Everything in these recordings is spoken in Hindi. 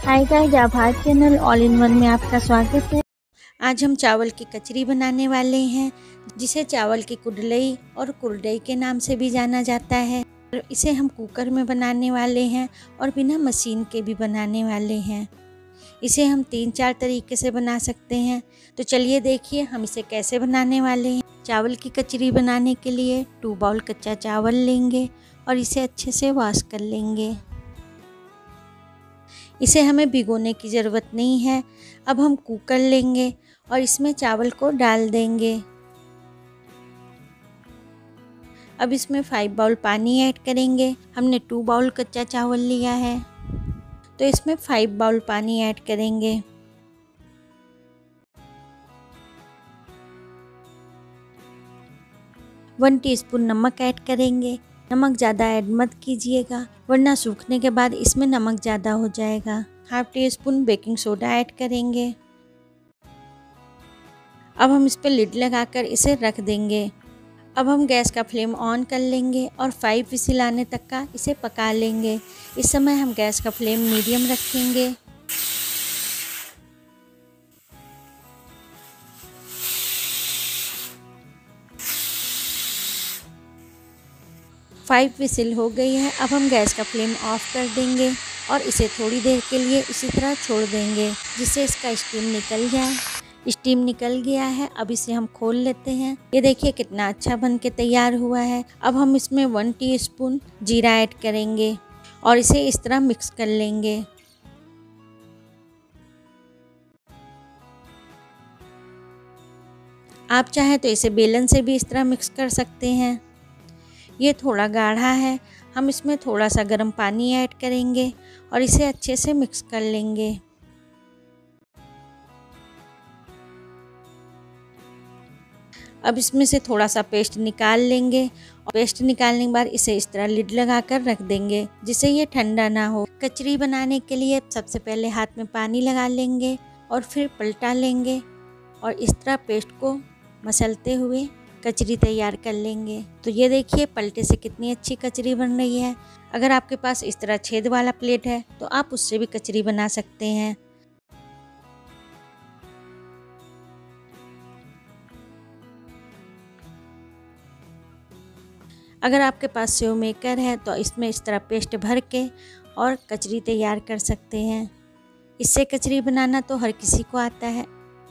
हाय गाइस, आभार चैनल ऑल इन वन में आपका स्वागत है। आज हम चावल की कचरी बनाने वाले हैं, जिसे चावल की कुडलई और कुरडई के नाम से भी जाना जाता है। और इसे हम कुकर में बनाने वाले हैं और बिना मशीन के भी बनाने वाले हैं। इसे हम 3-4 तरीके से बना सकते हैं। तो चलिए देखिए हम इसे कैसे बनाने वाले हैं। चावल की कचरी बनाने के लिए 2 बाउल कच्चा चावल लेंगे और इसे अच्छे से वॉश कर लेंगे। इसे हमें भिगोने की ज़रूरत नहीं है। अब हम कुकर लेंगे और इसमें चावल को डाल देंगे। अब इसमें 5 बाउल पानी ऐड करेंगे। हमने 2 बाउल कच्चा चावल लिया है, तो इसमें 5 बाउल पानी ऐड करेंगे। वन टीस्पून नमक ऐड करेंगे। नमक ज़्यादा ऐड मत कीजिएगा, वरना सूखने के बाद इसमें नमक ज़्यादा हो जाएगा। Half teaspoon baking soda add करेंगे। अब हम इस पर लिड लगाकर इसे रख देंगे। अब हम गैस का फ्लेम ऑन कर लेंगे और 5 विसिल आने तक का इसे पका लेंगे। इस समय हम गैस का फ्लेम मीडियम रखेंगे। फाइव विसिल हो गई है। अब हम गैस का फ्लेम ऑफ कर देंगे और इसे थोड़ी देर के लिए इसी तरह छोड़ देंगे, जिससे इसका स्टीम निकल जाए। स्टीम निकल गया है। अब इसे हम खोल लेते हैं। ये देखिए कितना अच्छा बन के तैयार हुआ है। अब हम इसमें 1 टीस्पून जीरा ऐड करेंगे और इसे इस तरह मिक्स कर लेंगे। आप चाहें तो इसे बेलन से भी इस तरह मिक्स कर सकते हैं। ये थोड़ा गाढ़ा है। हम इसमें थोड़ा सा गर्म पानी ऐड करेंगे और इसे अच्छे से मिक्स कर लेंगे। अब इसमें से थोड़ा सा पेस्ट निकाल लेंगे और पेस्ट निकालने के बाद इसे इस तरह लिड लगा कर रख देंगे, जिससे ये ठंडा ना हो। कचरी बनाने के लिए सबसे पहले हाथ में पानी लगा लेंगे और फिर पलटा लेंगे और इस तरह पेस्ट को मसलते हुए कचरी तैयार कर लेंगे। तो ये देखिए पलटे से कितनी अच्छी कचरी बन रही है। अगर आपके पास इस तरह छेद वाला प्लेट है तो आप उससे भी कचरी बना सकते हैं। अगर आपके पास सेव मेकर है तो इसमें इस तरह पेस्ट भर के और कचरी तैयार कर सकते हैं। इससे कचरी बनाना तो हर किसी को आता है।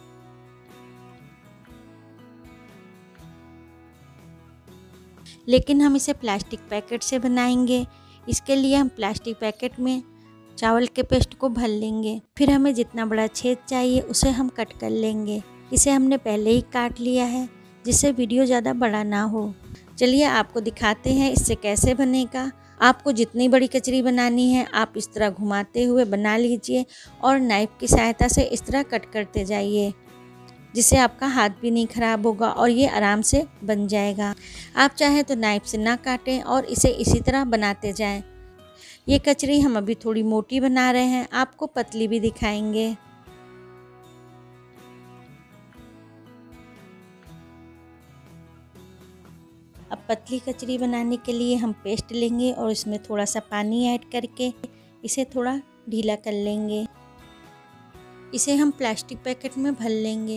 लेकिन हम इसे प्लास्टिक पैकेट से बनाएंगे। इसके लिए हम प्लास्टिक पैकेट में चावल के पेस्ट को भर लेंगे। फिर हमें जितना बड़ा छेद चाहिए उसे हम कट कर लेंगे। इसे हमने पहले ही काट लिया है, जिससे वीडियो ज़्यादा बड़ा ना हो। चलिए आपको दिखाते हैं इससे कैसे बनेगा। आपको जितनी बड़ी कचरी बनानी है आप इस तरह घुमाते हुए बना लीजिए और नाइफ की सहायता से इस तरह कट करते जाइए, जिससे आपका हाथ भी नहीं खराब होगा और ये आराम से बन जाएगा। आप चाहें तो नाइफ से ना काटें और इसे इसी तरह बनाते जाएं। ये कचरी हम अभी थोड़ी मोटी बना रहे हैं, आपको पतली भी दिखाएंगे। अब पतली कचरी बनाने के लिए हम पेस्ट लेंगे और इसमें थोड़ा सा पानी ऐड करके इसे थोड़ा ढीला कर लेंगे। इसे हम प्लास्टिक पैकेट में भर लेंगे।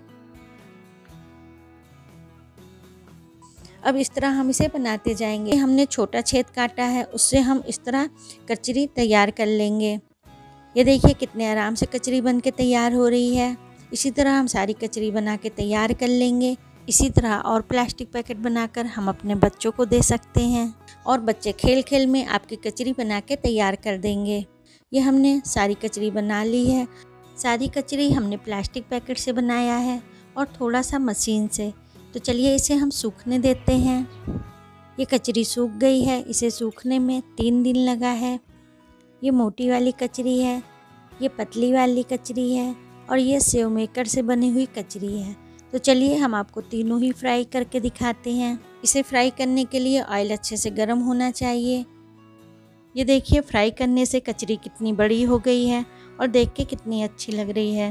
अब इस तरह हम इसे बनाते जाएंगे। हमने छोटा छेद काटा है, उससे हम इस तरह कचरी तैयार कर लेंगे। ये देखिए कितने आराम से कचरी बन के तैयार हो रही है। इसी तरह हम सारी कचरी बना के तैयार कर लेंगे। इसी तरह और प्लास्टिक पैकेट बनाकर हम अपने बच्चों को दे सकते हैं और बच्चे खेल खेल में आपकी कचरी बना के तैयार कर देंगे। ये हमने सारी कचरी बना ली है। सारी कचरी हमने प्लास्टिक पैकेट से बनाया है और थोड़ा सा मशीन से। तो चलिए इसे हम सूखने देते हैं। ये कचरी सूख गई है। इसे सूखने में 3 दिन लगा है। ये मोटी वाली कचरी है, ये पतली वाली कचरी है और ये सेव मेकर से बनी हुई कचरी है। तो चलिए हम आपको तीनों ही फ्राई करके दिखाते हैं। इसे फ्राई करने के लिए ऑयल अच्छे से गर्म होना चाहिए। ये देखिए फ्राई करने से कचरी कितनी बड़ी हो गई है और देख के कितनी अच्छी लग रही है।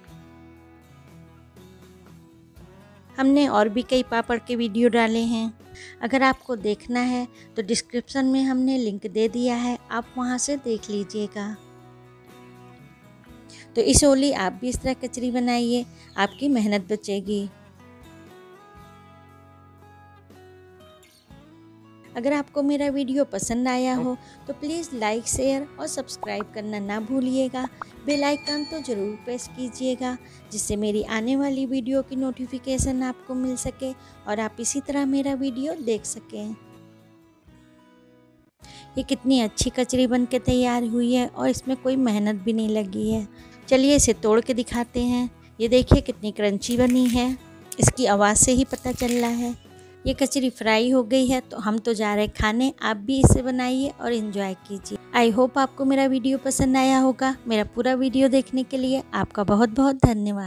हमने और भी कई पापड़ के वीडियो डाले हैं, अगर आपको देखना है तो डिस्क्रिप्शन में हमने लिंक दे दिया है, आप वहां से देख लीजिएगा। तो इस होली आप भी इस तरह कचरी बनाइए, आपकी मेहनत बचेगी। अगर आपको मेरा वीडियो पसंद आया हो तो प्लीज़ लाइक, शेयर और सब्सक्राइब करना ना भूलिएगा। बेल आइकन तो ज़रूर प्रेस कीजिएगा, जिससे मेरी आने वाली वीडियो की नोटिफिकेशन आपको मिल सके और आप इसी तरह मेरा वीडियो देख सकें। ये कितनी अच्छी कचरी बन के तैयार हुई है और इसमें कोई मेहनत भी नहीं लगी है। चलिए इसे तोड़ के दिखाते हैं। ये देखिए कितनी क्रंची बनी है, इसकी आवाज़ से ही पता चल रहा है। ये कचरी फ्राई हो गई है, तो हम तो जा रहे हैं खाने। आप भी इसे बनाइए और एंजॉय कीजिए। आई होप आपको मेरा वीडियो पसंद आया होगा। मेरा पूरा वीडियो देखने के लिए आपका बहुत बहुत धन्यवाद।